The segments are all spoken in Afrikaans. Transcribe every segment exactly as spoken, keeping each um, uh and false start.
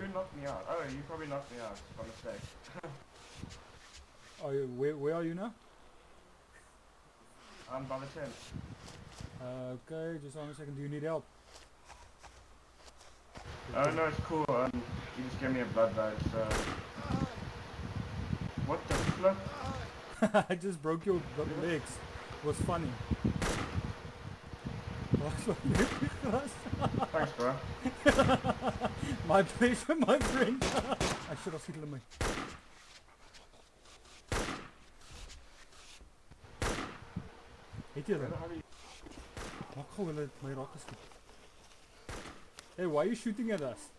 knocked me out? Oh, you probably knocked me out by mistake. Oh, where, where are you now? I'm by the tent. Uh, okay, just one second. Do you need help? Oh no, it's cool. Um, you just gave me a blood bag, so... What the flip? I just broke your legs. It was funny. Thanks, bro. My pleasure, my friend. I should have hit me. Het jy dit? Maak gou hulle my raak geskiet. Hey, why are you shooting at us?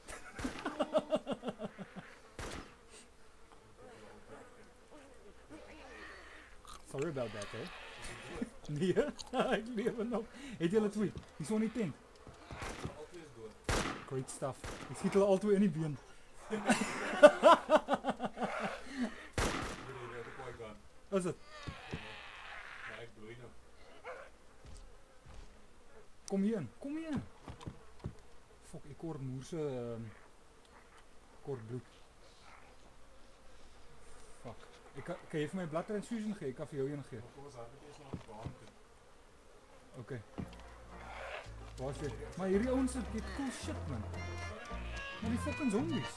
Sorry about that, eh? Nee, ek lewe nog. Het julle twee? Dis on die tent. Altyd is dood. Great stuff. Ek skiet hulle albei in die been. Is dit? Ja, ek bloei nou. Kom hier in, kom hier in. Fok, ek hoor moerse um, kort bloed. Fuck. Ek kan, kan jy vir my blood transfusion gee? Ek kan vir jou een gee. Kom ons hard eers na die baan toe. Ok. Waar is jy? Maar hierdie ouens het cool shit, man. Maar die fucking zombies.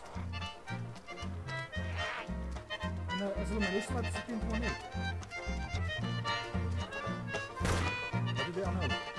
En uh, as hulle my les laat, is die tent maar net. Wat het jy aanhou?